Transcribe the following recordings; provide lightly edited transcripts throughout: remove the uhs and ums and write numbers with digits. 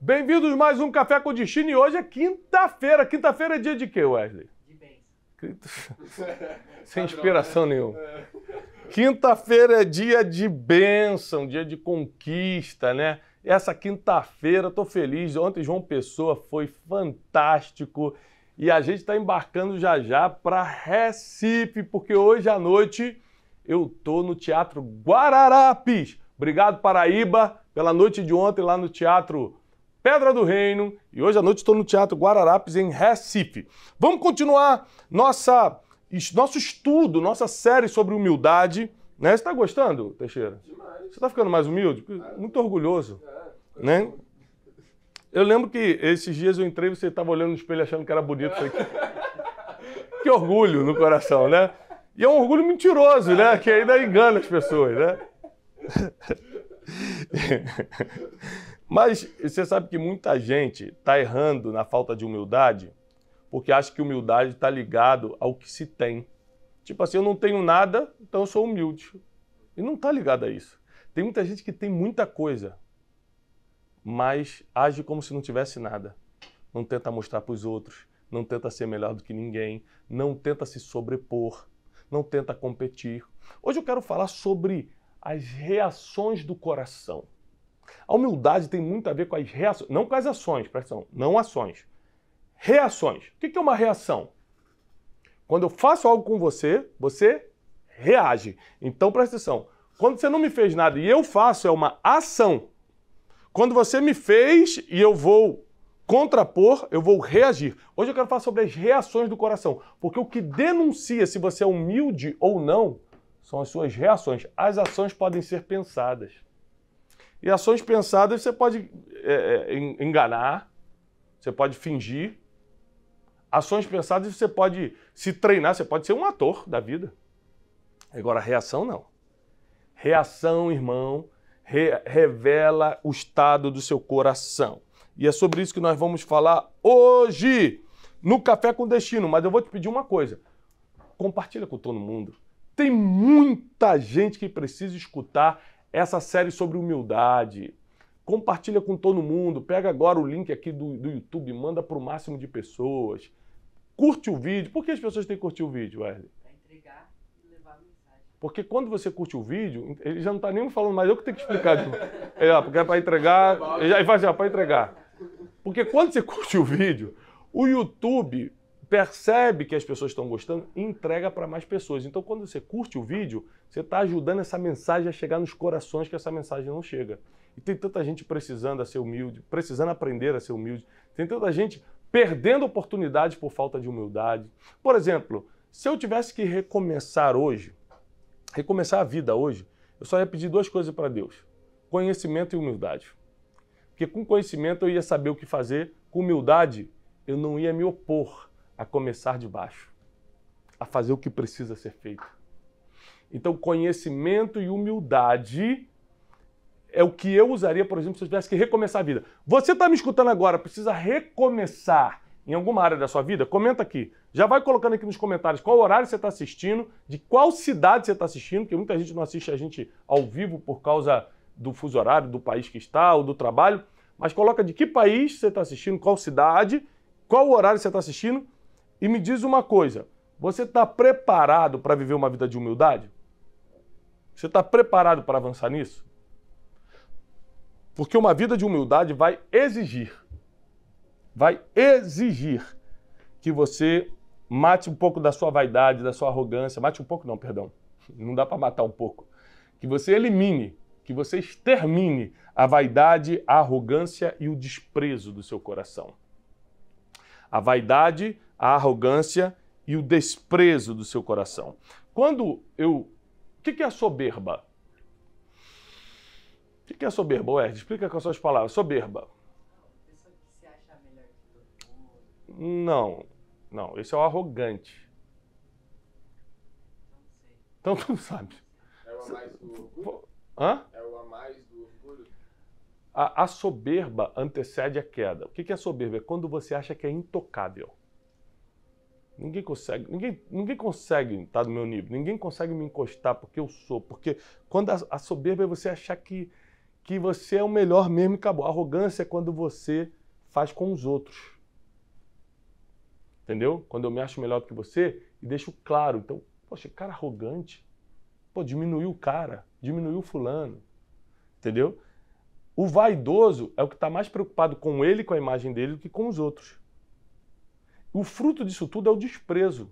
Bem-vindos a mais um Café com Destino e hoje é quinta-feira. Quinta-feira é dia de quê, Wesley? De bens. Sem inspiração nenhuma. Quinta-feira é dia de bênção, dia de conquista, né? Essa quinta-feira, tô feliz. Ontem João Pessoa foi fantástico e a gente está embarcando já para Recife, porque hoje à noite eu tô no Teatro Guararapes. Obrigado, Paraíba, pela noite de ontem lá no Teatro Pedra do Reino. E hoje à noite estou no Teatro Guararapes, em Recife. Vamos continuar nosso estudo, nossa série sobre humildade. Né? Você está gostando, Teixeira? Demais. Você está ficando mais humilde? Muito orgulhoso. Né? Eu lembro que esses dias eu entrei e você estava olhando no espelho achando que era bonito. Falei, que orgulho no coração, né? E é um orgulho mentiroso, né? Que ainda engana as pessoas, né? Mas você sabe que muita gente está errando na falta de humildade porque acha que humildade está ligado ao que se tem. Tipo assim, eu não tenho nada, então eu sou humilde. E não está ligado a isso. Tem muita gente que tem muita coisa, mas age como se não tivesse nada. Não tenta mostrar para os outros, não tenta ser melhor do que ninguém, não tenta se sobrepor, não tenta competir. Hoje eu quero falar sobre as reações do coração. A humildade tem muito a ver com as reações, não com as ações, presta atenção, não ações. Reações. O que é uma reação? Quando eu faço algo com você, você reage. Então presta atenção, quando você não me fez nada e eu faço, é uma ação. Quando você me fez e eu vou contrapor, eu vou reagir. Hoje eu quero falar sobre as reações do coração, porque o que denuncia se você é humilde ou não são as suas reações. As ações podem ser pensadas. E ações pensadas você pode enganar, você pode fingir. Ações pensadas você pode se treinar, você pode ser um ator da vida. Agora, reação não. Reação, irmão, revela o estado do seu coração. E é sobre isso que nós vamos falar hoje no Café com Destino. Mas eu vou te pedir uma coisa. Compartilha com todo mundo. Tem muita gente que precisa escutar essa série sobre humildade. Compartilha com todo mundo. Pega agora o link aqui do YouTube, manda para o máximo de pessoas. Curte o vídeo. Por que as pessoas têm que curtir o vídeo, Wesley? Para entregar e levar a mensagem. Porque quando você curte o vídeo, ele já não está nem falando mais, eu que tenho que explicar. Porque é para entregar. Ele vai dizer, para entregar. Porque quando você curte o vídeo, o YouTube percebe que as pessoas estão gostando e entrega para mais pessoas. Então, quando você curte o vídeo, você está ajudando essa mensagem a chegar nos corações que essa mensagem não chega. E tem tanta gente precisando ser humilde, precisando aprender a ser humilde. Tem tanta gente perdendo oportunidades por falta de humildade. Por exemplo, se eu tivesse que recomeçar hoje, recomeçar a vida hoje, eu só ia pedir duas coisas para Deus: conhecimento e humildade. Porque com conhecimento eu ia saber o que fazer, com humildade eu não ia me opor a começar de baixo, a fazer o que precisa ser feito. Então, conhecimento e humildade é o que eu usaria, por exemplo, se eu tivesse que recomeçar a vida. Você está me escutando agora, precisa recomeçar em alguma área da sua vida? Comenta aqui. Já vai colocando aqui nos comentários qual horário você está assistindo, de qual cidade você está assistindo, porque muita gente não assiste a gente ao vivo por causa do fuso horário, do país que está, ou do trabalho. Mas coloca de que país você está assistindo, qual cidade, qual horário você está assistindo. E me diz uma coisa, você está preparado para viver uma vida de humildade? Você está preparado para avançar nisso? Porque uma vida de humildade vai exigir que você mate um pouco da sua vaidade, da sua arrogância. Mate um pouco não, perdão. Não dá para matar um pouco. Que você elimine, que você extermine a vaidade, a arrogância e o desprezo do seu coração. A vaidade, a arrogância e o desprezo do seu coração. O que é a soberba? O que é a soberba, Wesley? Explica com as suas palavras. Soberba. Pessoa que se acha melhor que todo mundo. Não. Esse é o arrogante. Não sei. Então tu não sabe. É o a mais do orgulho? Hã? É o a mais do orgulho? A soberba antecede a queda. O que é a soberba? É quando você acha que é intocável. Ninguém consegue estar do meu nível. Ninguém consegue me encostar porque eu sou. Porque quando a soberba é você achar que que você é o melhor mesmo e acabou. Arrogância é quando você faz com os outros. Entendeu? Quando eu me acho melhor do que você e deixo claro. Então, poxa, cara arrogante. Pô, diminuiu o cara, diminuiu o fulano. Entendeu? O vaidoso é o que está mais preocupado com ele, com a imagem dele, do que com os outros. O fruto disso tudo é o desprezo.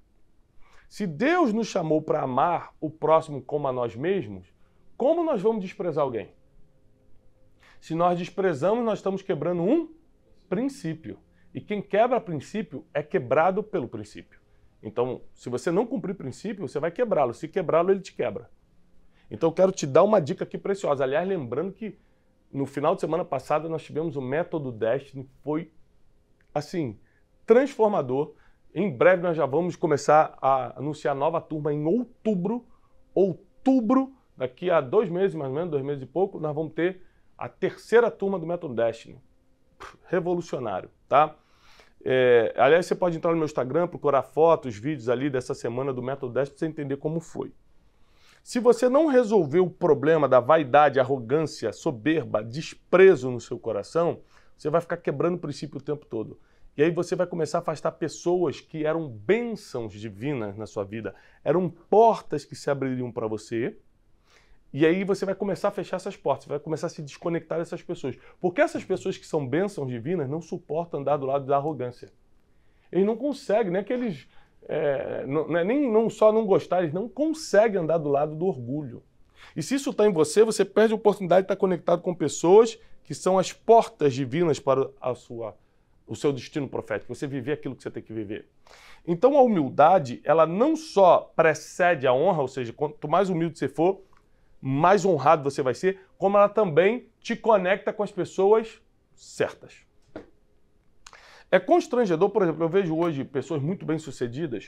Se Deus nos chamou para amar o próximo como a nós mesmos, como nós vamos desprezar alguém? Se nós desprezamos, nós estamos quebrando um princípio. E quem quebra princípio é quebrado pelo princípio. Então, se você não cumprir princípio, você vai quebrá-lo. Se quebrá-lo, ele te quebra. Então, eu quero te dar uma dica aqui preciosa. Aliás, lembrando que no final de semana passada nós tivemos o Método Destiny, foi, assim, transformador. Em breve nós já vamos começar a anunciar nova turma em outubro. Outubro, daqui a 2 meses, mais ou menos, 2 meses e pouco, nós vamos ter a 3ª turma do Método Destiny. Revolucionário, tá? Aliás, você pode entrar no meu Instagram, procurar fotos, vídeos ali dessa semana do Método Destiny para você entender como foi. Se você não resolver o problema da vaidade, arrogância, soberba, desprezo no seu coração, você vai ficar quebrando o princípio o tempo todo. E aí você vai começar a afastar pessoas que eram bênçãos divinas na sua vida, eram portas que se abririam para você, e aí você vai começar a fechar essas portas, você vai começar a se desconectar dessas pessoas. Porque essas pessoas que são bênçãos divinas não suportam andar do lado da arrogância. Eles não conseguem, não é que eles não só não gostar, eles não conseguem andar do lado do orgulho. E se isso está em você, você perde a oportunidade de estar conectado com pessoas que são as portas divinas para o seu destino profético, você viver aquilo que você tem que viver. Então a humildade, ela não só precede a honra, ou seja, quanto mais humilde você for, mais honrado você vai ser, como ela também te conecta com as pessoas certas. É constrangedor, por exemplo, eu vejo hoje pessoas muito bem-sucedidas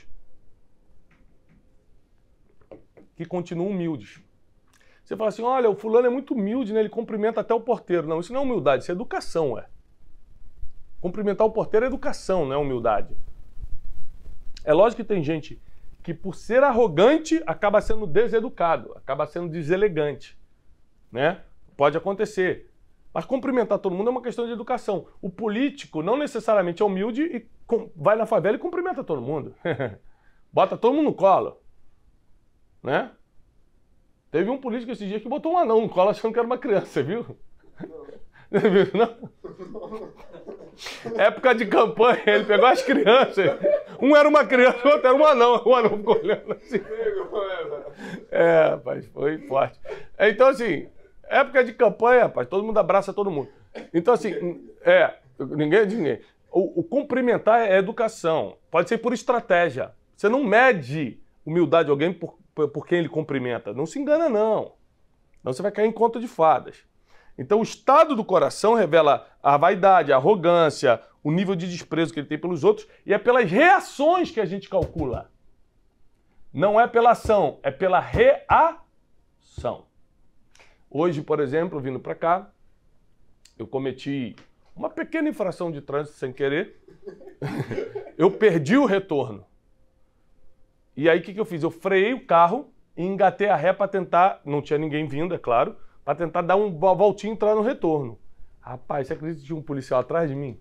que continuam humildes. Você fala assim, olha, o fulano é muito humilde, né? Ele cumprimenta até o porteiro. Não, isso não é humildade, isso é educação, ué. Cumprimentar o porteiro é educação, não é humildade. É lógico que tem gente que, por ser arrogante, acaba sendo deseducado, acaba sendo deselegante, né? Pode acontecer. Mas cumprimentar todo mundo é uma questão de educação. O político não necessariamente é humilde e vai na favela e cumprimenta todo mundo. Bota todo mundo no colo, né? Teve um político esses dias que botou um anão no colo achando que era uma criança, você viu? Não. Não? Época de campanha, ele pegou as crianças. Um era uma criança, o outro era um anão. O anão ficou olhando assim. Rapaz, foi forte. Então, assim, época de campanha, rapaz, todo mundo abraça todo mundo. Então, assim, ninguém é de ninguém. O cumprimentar é educação. Pode ser por estratégia. Você não mede humildade de alguém por quem ele cumprimenta. Não se engana, não. Senão você vai cair em conta de fadas. Então, o estado do coração revela a vaidade, a arrogância, o nível de desprezo que ele tem pelos outros, e é pelas reações que a gente calcula. Não é pela ação, é pela reação. Hoje, por exemplo, vindo para cá, eu cometi uma pequena infração de trânsito sem querer. Eu perdi o retorno. E aí, o que eu fiz? Eu freiei o carro e engatei a ré para tentar, não tinha ninguém vindo, é claro, para tentar dar uma voltinha e entrar no retorno. Rapaz, você acredita que tinha um policial atrás de mim?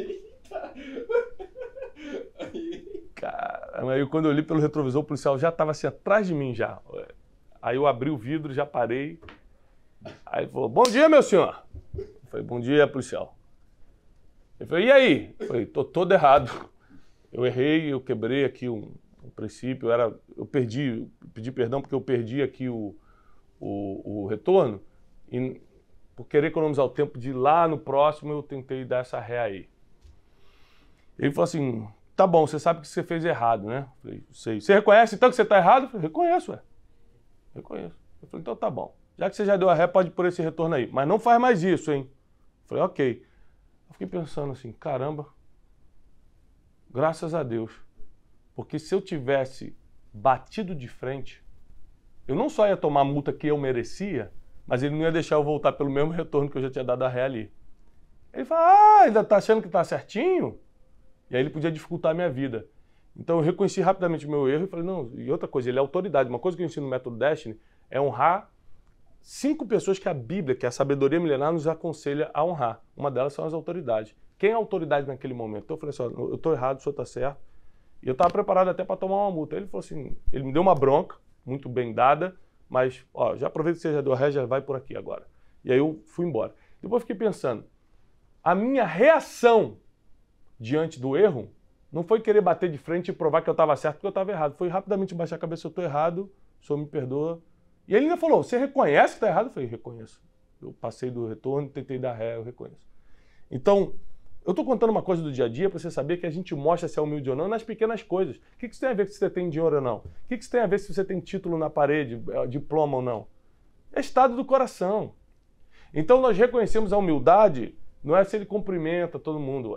Cara, aí quando eu olhei pelo retrovisor, o policial já estava assim atrás de mim já. Aí eu abri o vidro, já parei. Aí ele falou, bom dia, meu senhor. Eu falei, bom dia, policial. Ele falou, e aí? Eu falei, tô todo errado. Eu errei, eu quebrei aqui um princípio, eu pedi perdão porque eu perdi aqui o retorno. E por querer economizar o tempo de ir lá no próximo, eu tentei dar essa ré aí. Ele falou assim, tá bom, você sabe que você fez errado, né? Eu falei, sei. Você reconhece então que você tá errado? Eu falei, reconheço, ué. Reconheço. Eu falei, então tá bom. Já que você já deu a ré, pode ir por esse retorno aí. Mas não faz mais isso, hein? Eu falei, ok. Eu fiquei pensando assim, caramba, graças a Deus. Porque se eu tivesse batido de frente, eu não só ia tomar a multa que eu merecia, mas ele não ia deixar eu voltar pelo mesmo retorno que eu já tinha dado a ré ali. Ele fala, ainda tá achando que tá certinho? E aí ele podia dificultar a minha vida. Então eu reconheci rapidamente o meu erro e falei, não, e outra coisa, ele é autoridade. Uma coisa que eu ensino no Método Destiny é honrar 5 pessoas que a Bíblia, que é a sabedoria milenar, nos aconselha a honrar. Uma delas são as autoridades. Quem é a autoridade naquele momento? Então eu falei assim, eu estou errado, o senhor está certo. E eu estava preparado até para tomar uma multa. Ele falou assim, ele me deu uma bronca, muito bem dada, mas ó, já aproveita que você já deu a ré, já vai por aqui agora. E aí eu fui embora. Depois eu fiquei pensando, a minha reação diante do erro não foi querer bater de frente e provar que eu estava certo porque eu estava errado. Foi rapidamente baixar a cabeça, eu estou errado, o senhor me perdoa. E ele ainda falou, você reconhece que está errado? Eu falei, reconheço. Eu passei do retorno, tentei dar ré, eu reconheço. Então, eu estou contando uma coisa do dia a dia para você saber que a gente mostra se é humilde ou não nas pequenas coisas. O que isso tem a ver se você tem dinheiro ou não? O que isso tem a ver se você tem título na parede, diploma ou não? É estado do coração. Então nós reconhecemos a humildade, não é se ele cumprimenta todo mundo,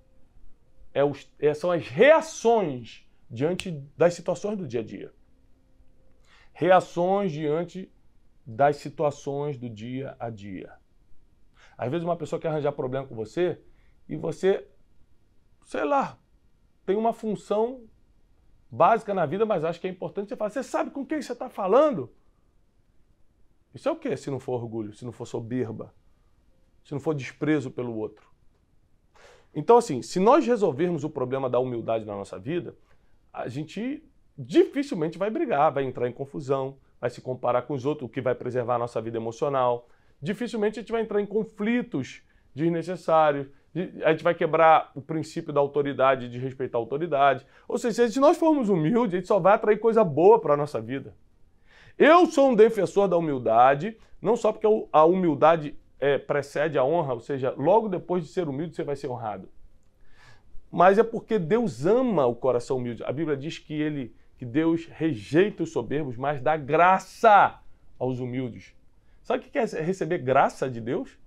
são as reações diante das situações do dia a dia. Reações diante das situações do dia a dia. Às vezes uma pessoa quer arranjar problema com você e você, sei lá, tem uma função básica na vida, mas acha que é importante você falar. Você sabe com quem você está falando? Isso é o quê se não for orgulho, se não for soberba, se não for desprezo pelo outro? Então, assim, se nós resolvermos o problema da humildade na nossa vida, a gente dificilmente vai brigar, vai entrar em confusão, vai se comparar com os outros, o que vai preservar a nossa vida emocional. Dificilmente a gente vai entrar em conflitos desnecessários, a gente vai quebrar o princípio da autoridade, de respeitar a autoridade. Ou seja, se nós formos humildes, a gente só vai atrair coisa boa para a nossa vida. Eu sou um defensor da humildade, não só porque a humildade precede a honra, ou seja, logo depois de ser humilde você vai ser honrado. Mas é porque Deus ama o coração humilde. A Bíblia diz que Deus rejeita os soberbos, mas dá graça aos humildes. Sabe o que é receber graça de Deus?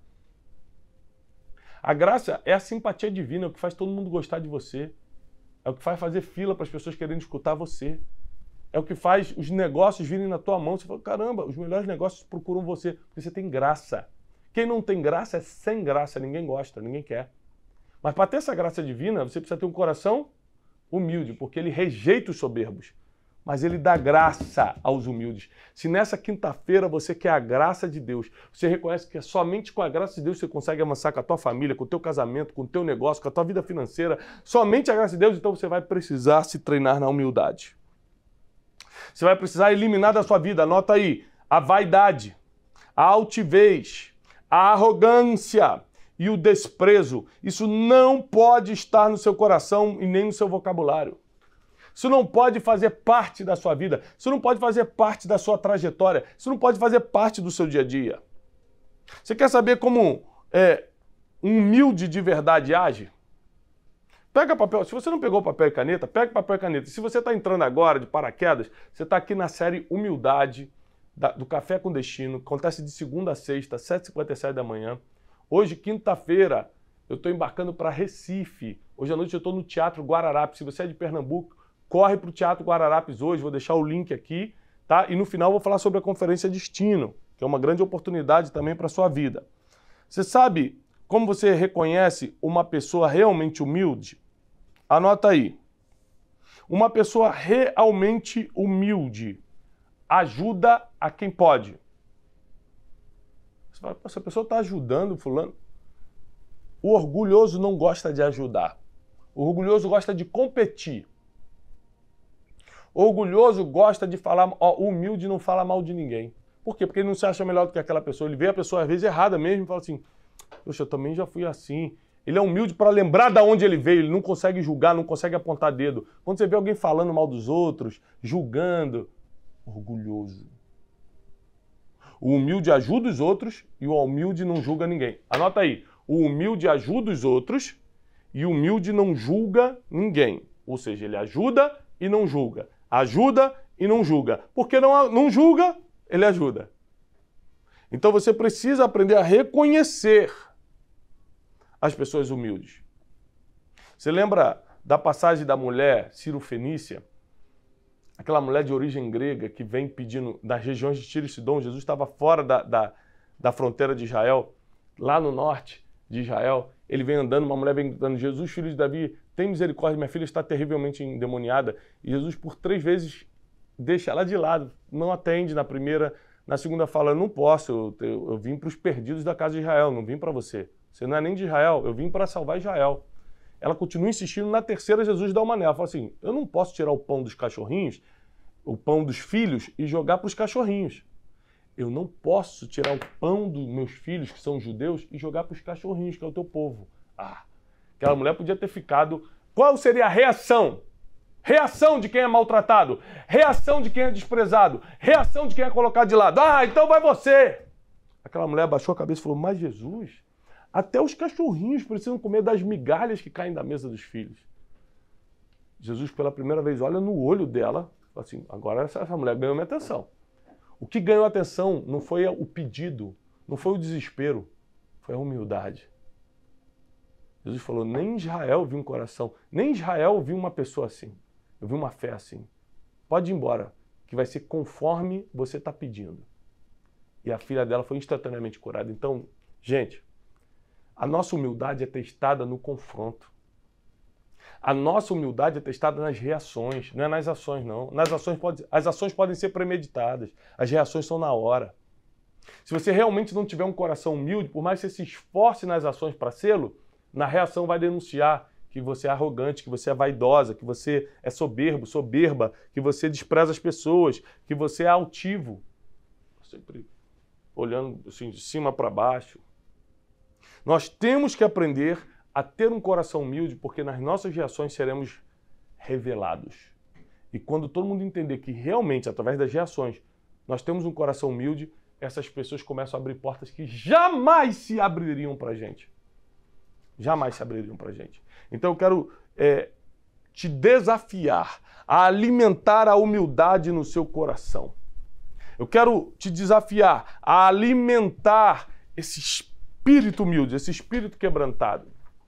A graça é a simpatia divina, é o que faz todo mundo gostar de você. É o que faz fazer fila para as pessoas querendo escutar você. É o que faz os negócios virem na tua mão. Você fala, caramba, os melhores negócios procuram você, porque você tem graça. Quem não tem graça é sem graça, ninguém gosta, ninguém quer. Mas para ter essa graça divina, você precisa ter um coração humilde, porque ele rejeita os soberbos, mas ele dá graça aos humildes. Se nessa quinta-feira você quer a graça de Deus, você reconhece que é somente com a graça de Deus você consegue avançar com a tua família, com o teu casamento, com o teu negócio, com a tua vida financeira, somente a graça de Deus, então você vai precisar se treinar na humildade. Você vai precisar eliminar da sua vida, anota aí, a vaidade, a altivez, a arrogância e o desprezo. Isso não pode estar no seu coração e nem no seu vocabulário. Isso não pode fazer parte da sua vida. Isso não pode fazer parte da sua trajetória. Isso não pode fazer parte do seu dia a dia. Você quer saber como um humilde de verdade age? Pega papel. Se você não pegou papel e caneta, pega papel e caneta. Se você está entrando agora de paraquedas, você está aqui na série Humildade, do Café com Destino. Acontece de segunda a sexta, 7h57 da manhã. Hoje, quinta-feira, eu estou embarcando para Recife. Hoje à noite eu estou no Teatro Guararapes. Se você é de Pernambuco, corre para o Teatro Guararapes hoje. Vou deixar o link aqui, tá? E no final eu vou falar sobre a Conferência Destino, que é uma grande oportunidade também para a sua vida. Você sabe como você reconhece uma pessoa realmente humilde? Anota aí. Uma pessoa realmente humilde ajuda a quem pode. Você fala, essa pessoa está ajudando fulano. O orgulhoso não gosta de ajudar. O orgulhoso gosta de competir. O orgulhoso gosta de falar... o humilde não fala mal de ninguém. Por quê? Porque ele não se acha melhor do que aquela pessoa. Ele vê a pessoa, às vezes, errada mesmo e fala assim, poxa, eu também já fui assim. Ele é humilde para lembrar de onde ele veio. Ele não consegue julgar, não consegue apontar dedo. Quando você vê alguém falando mal dos outros, julgando, orgulhoso. O humilde ajuda os outros e o humilde não julga ninguém. Anota aí. O humilde ajuda os outros e o humilde não julga ninguém. Ou seja, ele ajuda e não julga. Ajuda e não julga. Porque não julga, ele ajuda. Então você precisa aprender a reconhecer as pessoas humildes. Você lembra da passagem da mulher Cirofenícia? Aquela mulher de origem grega que vem pedindo das regiões de Tiro e Sidom. Jesus estava fora da fronteira de Israel, lá no norte de Israel. Ele vem andando, uma mulher vem gritando, Jesus, filho de Davi, tem misericórdia, minha filha está terrivelmente endemoniada. E Jesus, por 3 vezes, deixa ela de lado, não atende na primeira, Na segunda fala, eu não posso, eu vim para os perdidos da casa de Israel, não vim para você. Você não é nem de Israel, eu vim para salvar Israel. Ela continua insistindo. Na terceira, Jesus dá uma nela. Fala assim, eu não posso tirar o pão dos cachorrinhos, o pão dos filhos, e jogar para os cachorrinhos. Eu não posso tirar o pão dos meus filhos, que são judeus, e jogar para os cachorrinhos, que é o teu povo. Ah, aquela mulher podia ter ficado... Qual seria a reação? Reação de quem é maltratado, reação de quem é desprezado, reação de quem é colocado de lado. Ah, então vai você! Aquela mulher abaixou a cabeça e falou, mas Jesus, até os cachorrinhos precisam comer das migalhas que caem da mesa dos filhos. Jesus, pela primeira vez, olha no olho dela, assim, agora essa mulher ganhou minha atenção. O que ganhou a atenção não foi o pedido, não foi o desespero, foi a humildade. Jesus falou, nem Israel viu um coração, nem Israel viu uma pessoa assim. Eu vi uma fé assim. Pode ir embora, que vai ser conforme você está pedindo. E a filha dela foi instantaneamente curada. Então, gente, a nossa humildade é testada no confronto. A nossa humildade é testada nas reações, não é nas ações, não. As ações podem ser premeditadas, as reações são na hora. Se você realmente não tiver um coração humilde, por mais que você se esforce nas ações para sê-lo, na reação vai denunciar que você é arrogante, que você é vaidosa, que você é soberbo, soberba, que você despreza as pessoas, que você é altivo. Sempre olhando assim, de cima para baixo. Nós temos que aprender a ter um coração humilde, porque nas nossas reações seremos revelados. E quando todo mundo entender que realmente, através das reações, nós temos um coração humilde, essas pessoas começam a abrir portas que jamais se abririam para a gente. Jamais se abririam para a gente. Então eu quero te desafiar a alimentar a humildade no seu coração. Eu quero te desafiar a alimentar esse espírito humilde, esse espírito quebrantado.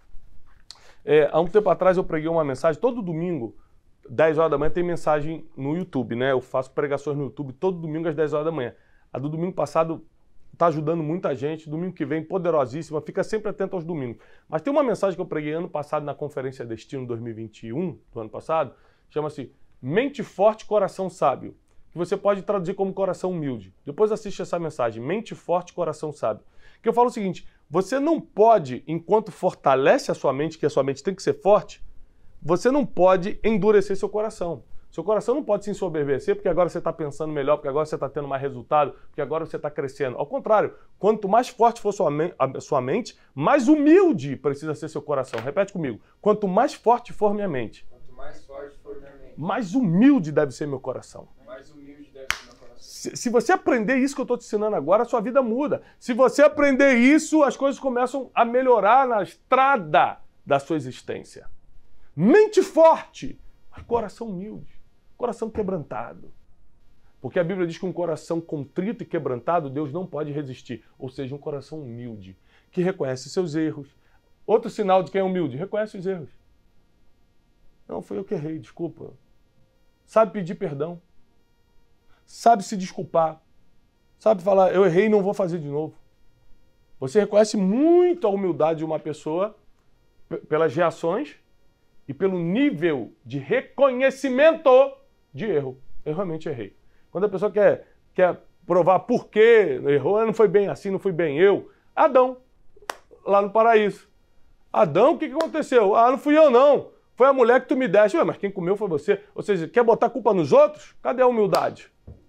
Há um tempo atrás eu preguei uma mensagem, todo domingo, 10 horas da manhã, tem mensagem no YouTube, né? Eu faço pregações no YouTube todo domingo às 10 horas da manhã. A do domingo passado está ajudando muita gente, domingo que vem, poderosíssima, fica sempre atento aos domingos. Mas tem uma mensagem que eu preguei ano passado na Conferência Destino 2021, do ano passado, chama-se Mente Forte, Coração Sábio, que você pode traduzir como coração humilde. Depois assiste essa mensagem, Mente Forte, Coração Sábio. Que eu falo o seguinte, você não pode, enquanto fortalece a sua mente, que a sua mente tem que ser forte, você não pode endurecer seu coração. Seu coração não pode se ensoberbecer porque agora você está pensando melhor, porque agora você está tendo mais resultado, porque agora você está crescendo. Ao contrário, quanto mais forte for a sua mente, mais humilde precisa ser seu coração. Repete comigo. Quanto mais forte for minha mente, Quanto mais forte for minha mente, mais humilde deve ser meu coração. mais humilde deve ser meu coração. Se você aprender isso que eu estou te ensinando agora, a sua vida muda. Se você aprender isso, as coisas começam a melhorar na estrada da sua existência. Mente forte, mas coração humilde. Coração quebrantado. Porque a Bíblia diz que um coração contrito e quebrantado, Deus não pode resistir. Ou seja, um coração humilde, que reconhece seus erros. Outro sinal de quem é humilde, reconhece os erros. Não, foi eu que errei, desculpa. Sabe pedir perdão. Sabe se desculpar. Sabe falar, eu errei e não vou fazer de novo. Você reconhece muito a humildade de uma pessoa pelas reações e pelo nível de reconhecimento de erro. Eu realmente errei. Quando a pessoa quer provar por que errou, não foi bem assim, não fui bem eu. Adão, lá no paraíso. Adão, o que aconteceu? Ah, não fui eu não. Foi a mulher que tu me deste. Ué, mas quem comeu foi você. Ou seja, quer botar a culpa nos outros? Cadê a humildade?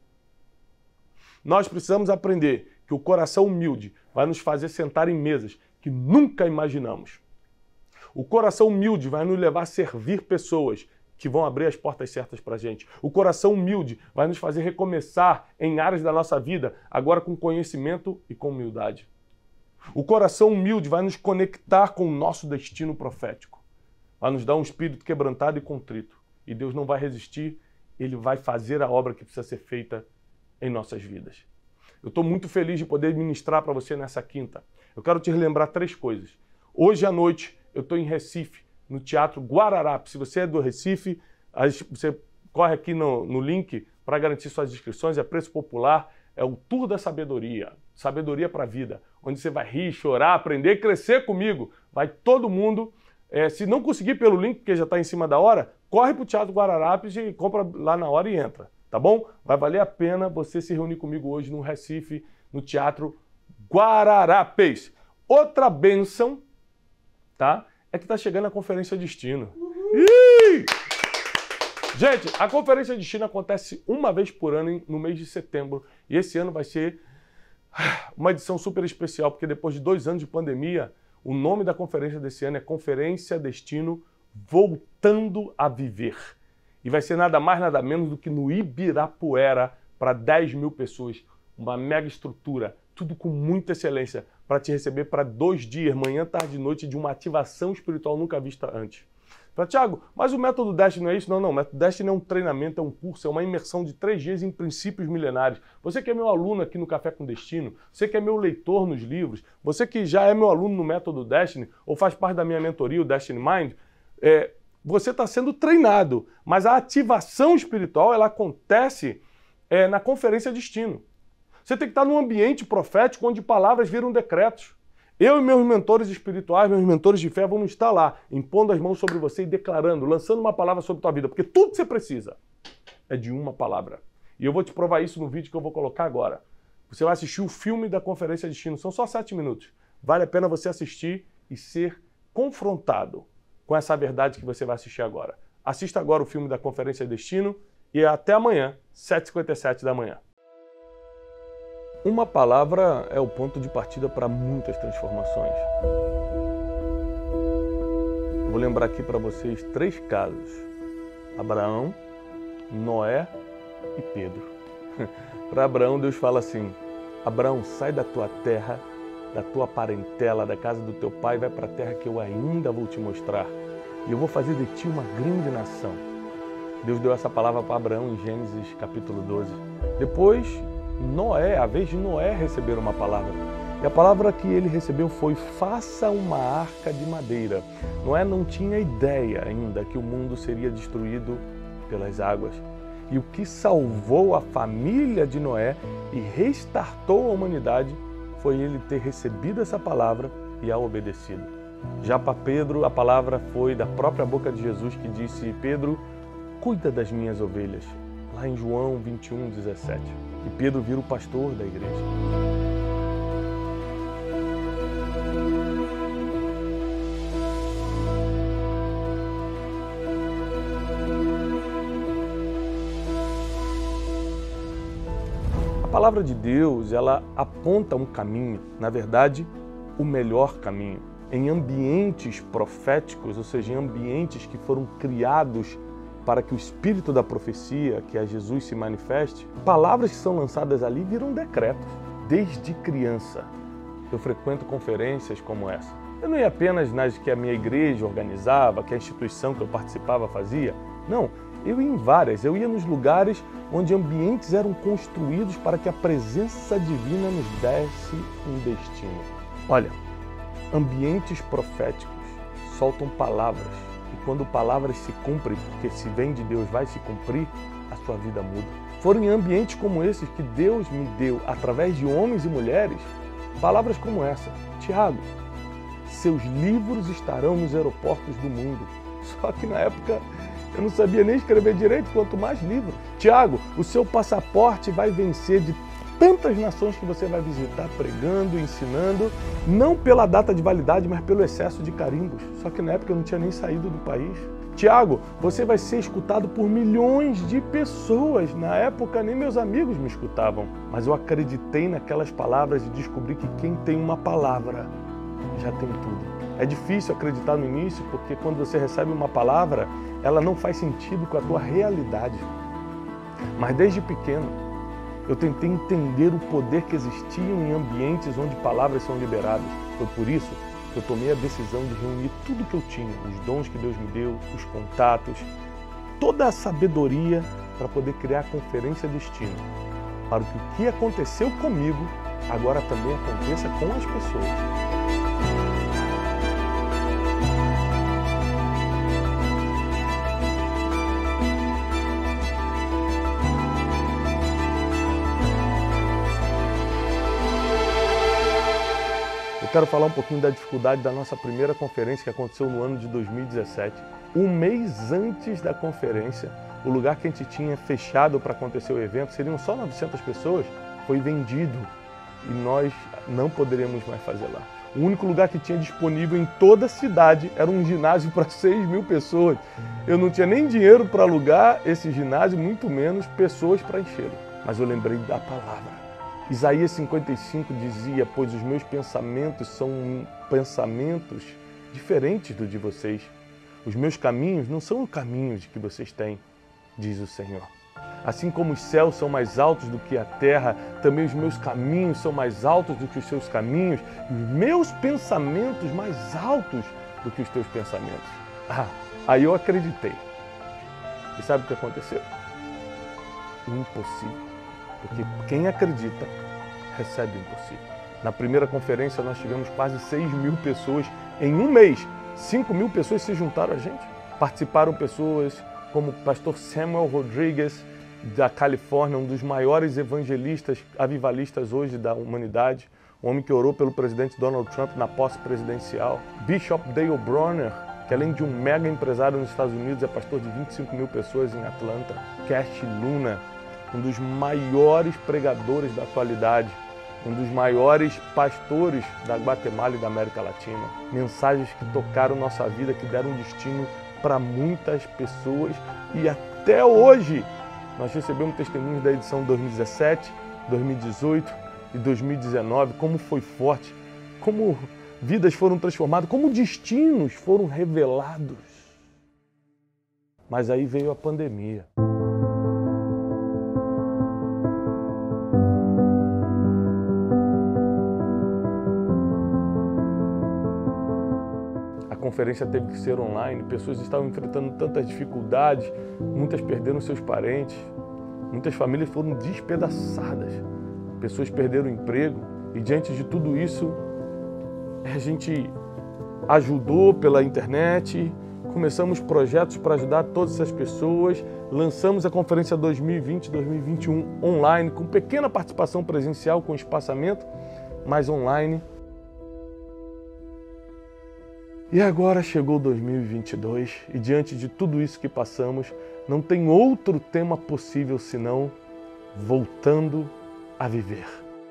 Nós precisamos aprender que o coração humilde vai nos fazer sentar em mesas que nunca imaginamos. O coração humilde vai nos levar a servir pessoas que vão abrir as portas certas para a gente. O coração humilde vai nos fazer recomeçar em áreas da nossa vida, agora com conhecimento e com humildade. O coração humilde vai nos conectar com o nosso destino profético. Vai nos dar um espírito quebrantado e contrito. E Deus não vai resistir, Ele vai fazer a obra que precisa ser feita em nossas vidas. Eu estou muito feliz de poder ministrar para você nessa quinta. Eu quero te relembrar 3 coisas. Hoje à noite eu estou em Recife, no Teatro Guararapes. Se você é do Recife, você corre aqui no link para garantir suas inscrições. É preço popular, é o Tour da Sabedoria. Sabedoria para a vida, onde você vai rir, chorar, aprender e crescer comigo. Vai todo mundo. Se não conseguir pelo link, porque já está em cima da hora, corre para o Teatro Guararapes e compra lá na hora e entra. tá bom? Vai valer a pena você se reunir comigo hoje no Recife, no Teatro Guararapes. Outra bênção, tá? É que tá chegando a Conferência Destino. Ih! Gente, a Conferência Destino acontece uma vez por ano no mês de setembro. E esse ano vai ser uma edição super especial, porque depois de 2 anos de pandemia, o nome da conferência desse ano é Conferência Destino Voltando a Viver. E vai ser nada mais, nada menos do que no Ibirapuera, para 10 mil pessoas. Uma mega estrutura, tudo com muita excelência, para te receber para 2 dias, manhã, tarde e noite, de uma ativação espiritual nunca vista antes. Fala, Thiago, mas o Método Destiny não é isso? Não, não. O Método Destiny é um treinamento, é um curso, é uma imersão de 3 dias em princípios milenares. Você que é meu aluno aqui no Café com Destino, você que é meu leitor nos livros, você que já é meu aluno no Método Destiny ou faz parte da minha mentoria, o Destiny Mind, você está sendo treinado. Mas a ativação espiritual, ela acontece na Conferência Destino. Você tem que estar num ambiente profético onde palavras viram decretos. Eu e meus mentores espirituais, meus mentores de fé, vamos estar lá, impondo as mãos sobre você e declarando, lançando uma palavra sobre a tua vida. Porque tudo que você precisa é de uma palavra. E eu vou te provar isso no vídeo que eu vou colocar agora. Você vai assistir o filme da Conferência Destino. São só 7 minutos. Vale a pena você assistir e ser confrontado com essa verdade que você vai assistir agora. Assista agora o filme da Conferência Destino e até amanhã, 7h57 da manhã. Uma palavra é o ponto de partida para muitas transformações. Eu vou lembrar aqui para vocês 3 casos: Abraão, Noé e Pedro. Para Abraão, Deus fala assim: Abraão, sai da tua terra, da tua parentela, da casa do teu pai, vai para a terra que eu ainda vou te mostrar. E eu vou fazer de ti uma grande nação. Deus deu essa palavra para Abraão em Gênesis capítulo 12. Depois, Noé, a vez de Noé receber uma palavra. E a palavra que ele recebeu foi: faça uma arca de madeira. Noé não tinha ideia ainda que o mundo seria destruído pelas águas. E o que salvou a família de Noé e restartou a humanidade foi ele ter recebido essa palavra e a obedecido. Já para Pedro, a palavra foi da própria boca de Jesus, que disse: Pedro, cuida das minhas ovelhas. Lá em João 21:17. E Pedro vira o pastor da igreja. A palavra de Deus, ela aponta um caminho, na verdade, o melhor caminho. Em ambientes proféticos, ou seja, em ambientes que foram criados para que o espírito da profecia, que é Jesus, se manifeste, palavras que são lançadas ali viram decretos. Desde criança, eu frequento conferências como essa. Eu não ia apenas nas que a minha igreja organizava, que a instituição que eu participava fazia. Não, eu ia em várias. Eu ia nos lugares onde ambientes eram construídos para que a presença divina nos desse um destino. Olha, ambientes proféticos soltam palavras. E quando palavras se cumprem, porque se vem de Deus vai se cumprir, a sua vida muda. Foram em ambientes como esses que Deus me deu, através de homens e mulheres, palavras como essa: Tiago, seus livros estarão nos aeroportos do mundo. Só que na época eu não sabia nem escrever direito, quanto mais livros. Tiago, o seu passaporte vai vencer de tantas nações que você vai visitar, pregando, ensinando, não pela data de validade, mas pelo excesso de carimbos. Só que na época eu não tinha nem saído do país. Tiago, você vai ser escutado por milhões de pessoas. Na época nem meus amigos me escutavam, mas eu acreditei naquelas palavras e descobri que quem tem uma palavra já tem tudo. É difícil acreditar no início, porque quando você recebe uma palavra, ela não faz sentido com a tua realidade. Mas desde pequeno, eu tentei entender o poder que existia em ambientes onde palavras são liberadas. Foi por isso que eu tomei a decisão de reunir tudo que eu tinha, os dons que Deus me deu, os contatos, toda a sabedoria para poder criar a Conferência Destino, para que o que aconteceu comigo agora também aconteça com as pessoas. Quero falar um pouquinho da dificuldade da nossa primeira conferência que aconteceu no ano de 2017. Um mês antes da conferência, o lugar que a gente tinha fechado para acontecer o evento, seriam só 900 pessoas, foi vendido e nós não poderíamos mais fazer lá. O único lugar que tinha disponível em toda a cidade era um ginásio para 6.000 pessoas. Eu não tinha nem dinheiro para alugar esse ginásio, muito menos pessoas para enchê-lo. Mas eu lembrei da palavra. Isaías 55 dizia, pois os meus pensamentos são pensamentos diferentes do de vocês. Os meus caminhos não são os caminhos que vocês têm, diz o Senhor. Assim como os céus são mais altos do que a terra, também os meus caminhos são mais altos do que os seus caminhos, e os meus pensamentos mais altos do que os teus pensamentos. Aí eu acreditei. E sabe o que aconteceu? Impossível. Porque quem acredita, recebe o impossível. Na primeira conferência nós tivemos quase 6.000 pessoas em um mês. 5.000 pessoas se juntaram a gente. Participaram pessoas como o pastor Samuel Rodrigues, da Califórnia, um dos maiores evangelistas avivalistas hoje da humanidade, um homem que orou pelo presidente Donald Trump na posse presidencial. Bishop Dale Bronner, que além de um mega empresário nos Estados Unidos, é pastor de 25.000 pessoas em Atlanta. Cash Luna, um dos maiores pregadores da atualidade, um dos maiores pastores da Guatemala e da América Latina. Mensagens que tocaram nossa vida, que deram destino para muitas pessoas, e até hoje nós recebemos testemunhos da edição 2017, 2018 e 2019, como foi forte, como vidas foram transformadas, como destinos foram revelados. Mas aí veio a pandemia. A conferência teve que ser online, pessoas estavam enfrentando tantas dificuldades, muitas perderam seus parentes, muitas famílias foram despedaçadas, pessoas perderam o emprego, e diante de tudo isso, a gente ajudou pela internet, começamos projetos para ajudar todas essas pessoas, lançamos a conferência 2020-2021 online, com pequena participação presencial, com espaçamento, mas online. E agora chegou 2022 e diante de tudo isso que passamos, não tem outro tema possível senão voltando a viver.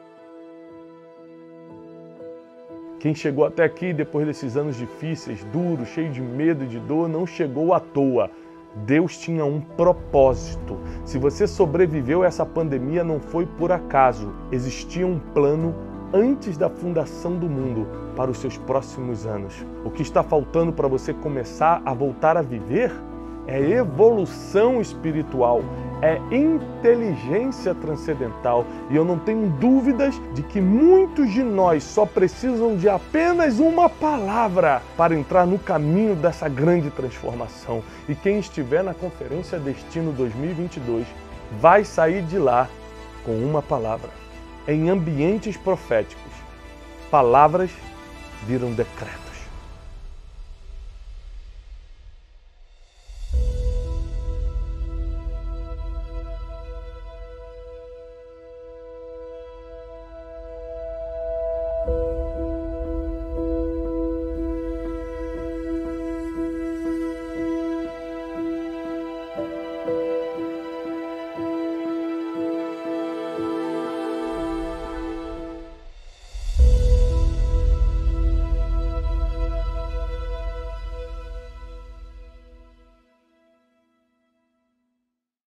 Quem chegou até aqui depois desses anos difíceis, duros, cheios de medo e de dor, não chegou à toa. Deus tinha um propósito. Se você sobreviveu a essa pandemia, não foi por acaso. Existia um plano antes da fundação do mundo para os seus próximos anos. O que está faltando para você começar a voltar a viver é evolução espiritual, é inteligência transcendental. E eu não tenho dúvidas de que muitos de nós só precisam de apenas uma palavra para entrar no caminho dessa grande transformação. E quem estiver na Conferência Destino 2022 vai sair de lá com uma palavra. Em ambientes proféticos, palavras viram decretos.